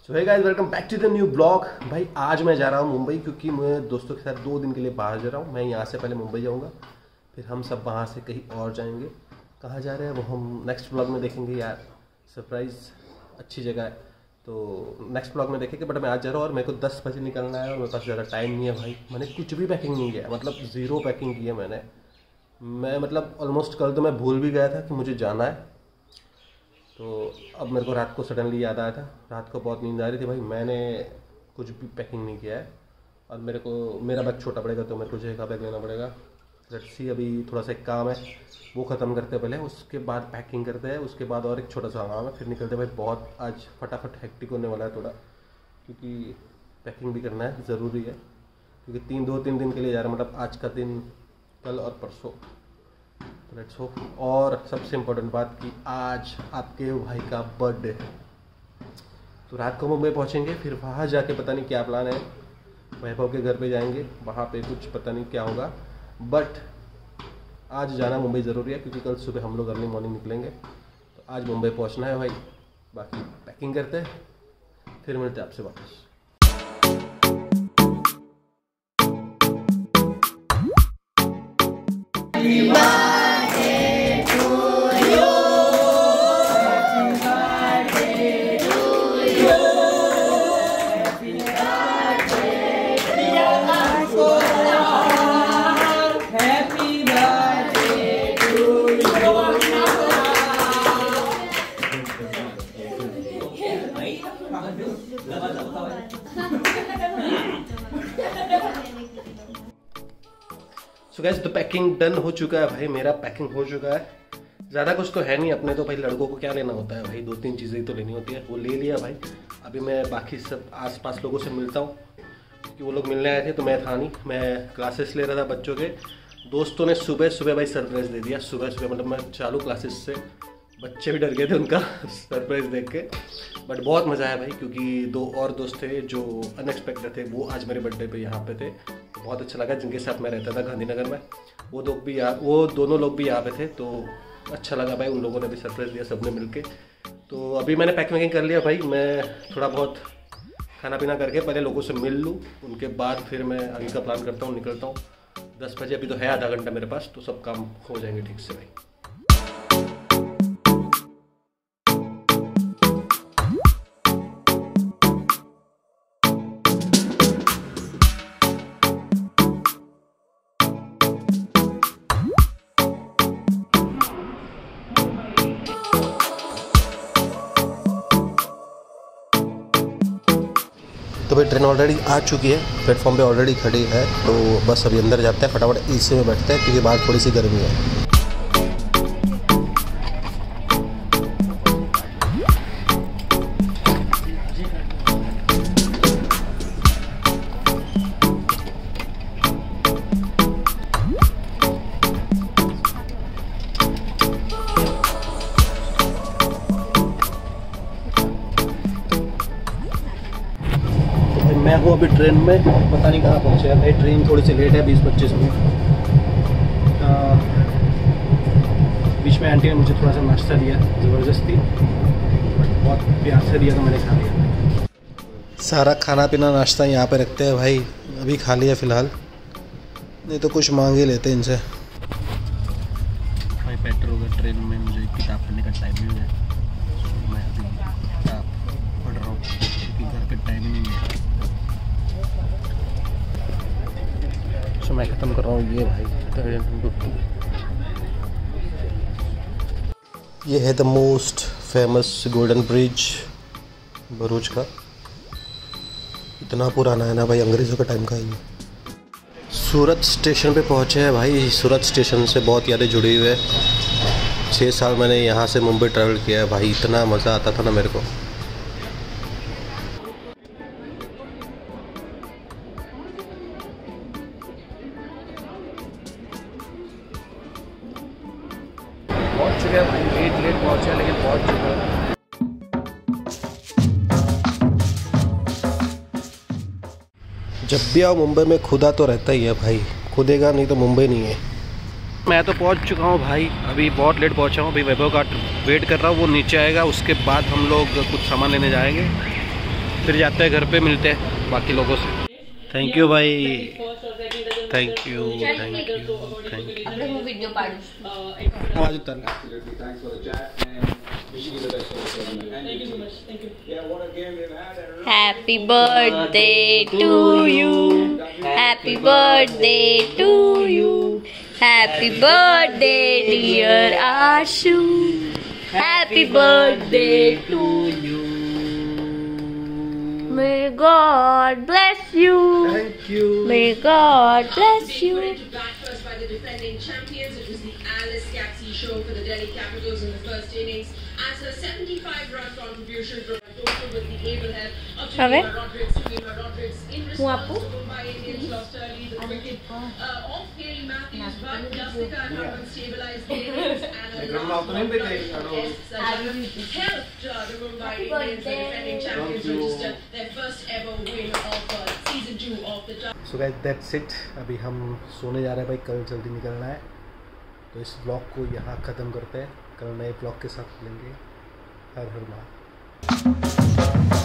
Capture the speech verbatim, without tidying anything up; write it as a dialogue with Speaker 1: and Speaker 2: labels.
Speaker 1: So hey guys, welcome back to the new blog. भाई आज मैं जा रहा हूँ मुंबई, क्योंकि मैं दोस्तों के साथ दो दिन के लिए बाहर जा रहा हूँ। मैं यहाँ से पहले मुंबई जाऊँगा, फिर हम सब वहाँ से कहीं और जाएंगे। कहाँ जा रहे हैं वो हम नेक्स्ट ब्लॉग में देखेंगे यार। सरप्राइज़, अच्छी जगह है तो नेक्स्ट ब्लॉग में देखेंगे। बट मैं आज जा रहा हूँ और मेरे को दस बजे निकलना है और मेरे पास ज़्यादा टाइम नहीं है भाई। मैंने कुछ भी पैकिंग नहीं किया, मतलब ज़ीरो पैकिंग की है मैंने। मैं मतलब ऑलमोस्ट कल तो मैं भूल भी गया था कि मुझे जाना है। तो अब मेरे को रात को सडनली याद आया था, रात को बहुत नींद आ रही थी भाई, मैंने कुछ भी पैकिंग नहीं किया है। और मेरे को मेरा बैग छोटा पड़ेगा तो मेरे को जो है बैग लेना पड़ेगा। लेट्स सी, अभी थोड़ा सा एक काम है वो ख़त्म करते पहले, उसके बाद पैकिंग करते हैं, उसके बाद और एक छोटा सा काम है, फिर निकलते भाई। बहुत आज फटाफट हेक्टिक होने वाला है थोड़ा, क्योंकि पैकिंग भी करना है, ज़रूरी है। क्योंकि तीन दो तीन दिन के लिए जा रहा हूँ, मतलब आज का दिन, कल और परसों। तो लेट्स होप। और सबसे इम्पोर्टेंट बात कि आज आपके भाई का बर्थडे है, तो रात को मुंबई पहुंचेंगे, फिर वहाँ जाके पता नहीं क्या प्लान है। वैभव के घर पे जाएंगे, वहाँ पे कुछ पता नहीं क्या होगा। बट आज जाना मुंबई ज़रूरी है, क्योंकि कल सुबह हम लोग अर्ली मॉर्निंग निकलेंगे। तो आज मुंबई पहुँचना है भाई। बाकी पैकिंग करते हैं, फिर मिलते हैं आपसे वापस। सो गाइस, तो पैकिंग डन हो चुका है भाई, मेरा पैकिंग हो चुका है। ज़्यादा कुछ तो है नहीं अपने, तो भाई लड़कों को क्या लेना होता है भाई, दो तीन चीज़ें ही तो लेनी होती है, वो ले लिया भाई। अभी मैं बाकी सब आसपास लोगों से मिलता हूँ, क्योंकि वो लोग मिलने आए थे तो मैं था नहीं, मैं क्लासेस ले रहा था बच्चों के। दोस्तों ने सुबह सुबह भाई सरप्राइज़ दे दिया, सुबह सुबह मतलब मैं चालू क्लासेस से, बच्चे भी डर गए थे उनका सरप्राइज़ देख के। बट बहुत मज़ा आया भाई, क्योंकि दो और दोस्त थे जो अनएक्सपेक्टेड थे, वो आज मेरे बर्थडे पे यहाँ पे थे। बहुत अच्छा लगा, जिनके साथ मैं रहता था गांधीनगर में, वो लोग भी यहाँ, वो दोनों लोग भी यहाँ पे थे, तो अच्छा लगा भाई। उन लोगों ने भी सरप्राइज़ दिया सबने मिलके। तो अभी मैंने पैक वैकिंग कर लिया भाई, मैं थोड़ा बहुत खाना पीना करके पहले लोगों से मिल लूँ, उनके बाद फिर मैं आगे का प्लान करता हूँ, निकलता हूँ। दस बजे अभी तो है आधा घंटा मेरे पास, तो सब काम हो जाएंगे ठीक से भाई। तो भाई ट्रेन ऑलरेडी आ चुकी है, प्लेटफॉर्म पे ऑलरेडी खड़ी है, तो बस अभी अंदर जाते हैं, फटाफट एसी में बैठते हैं, क्योंकि बाहर थोड़ी सी गर्मी है। मैं हूँ अभी ट्रेन में, पता नहीं कहाँ पहुँचे हैं भाई। ट्रेन थोड़ी सी लेट है, बीस पच्चीस मिनट। बीच में आंटी ने मुझे थोड़ा सा नाश्ता दिया ज़बरदस्ती, बट बहुत प्यार से दिया तो मैंने खा लिया। सारा खाना पीना नाश्ता यहाँ पे रखते हैं भाई, अभी खा लिया फ़िलहाल, नहीं तो कुछ मांग ही लेते इनसे भाई। पेट्रोल का ट्रेन में मुझे किताब पढ़ने का टाइम नहीं है, मैं अभी किताब पढ़ रहा हूँ, क्योंकि घर पे टाइम नहीं है। तो मैं ख़त्म कर रहा हूँ ये भाई। ये है the most famous golden bridge Bharuch का। इतना पुराना है ना भाई, अंग्रेज़ों के टाइम का ही है। सूरत स्टेशन पे पहुँचे हैं भाई। सूरत स्टेशन से बहुत यादें जुड़ी हुई है। छः साल मैंने यहाँ से मुंबई ट्रैवल किया है भाई, इतना मज़ा आता था ना मेरे को। पहुँच चुके हैं भाई, लेट लेट पहुँचे लेकिन पहुँच चुके हैं। जब भी आओ मुंबई में खुदा तो रहता ही है भाई, खुदेगा नहीं तो मुंबई नहीं है। मैं तो पहुंच चुका हूं भाई, अभी बहुत लेट पहुंचा हूं। अभी वैभव का वेट कर रहा हूं, वो नीचे आएगा, उसके बाद हम लोग कुछ सामान लेने जाएंगे। फिर जाते हैं घर पे, मिलते हैं बाकी लोगों से। थैंक यू भाई, thank you thank you thank you.
Speaker 2: Video पाडू
Speaker 1: आवाज उतारना।
Speaker 2: Happy birthday to you, happy birthday to you, happy birthday dear Ashu, happy birthday to you. May God bless you.
Speaker 1: Thank you.
Speaker 2: May God bless you.
Speaker 3: Backed first by the defending champions, it was the Alice Capsey show for the Delhi Capitals in the first innings as her seventy-five run contribution provided total with the able help of Jemima Rodrigues. Jemima Rodrigues in response to Mumbai Indians lost early the wicket uh, of Hayley Matthews, but Jasika and Harman stabilized the innings and a last one helped uh, the Mumbai Indians, the defending champions, register their first ever win of uh, season two of the.
Speaker 1: So guys, that's it. अभी हम सोने जा रहे हैं भाई, कल जल्दी निकलना है, तो इस ब्लॉग को यहाँ ख़त्म करते हैं। कल नए ब्लॉग के साथ मिलेंगे। हर हर महादेव।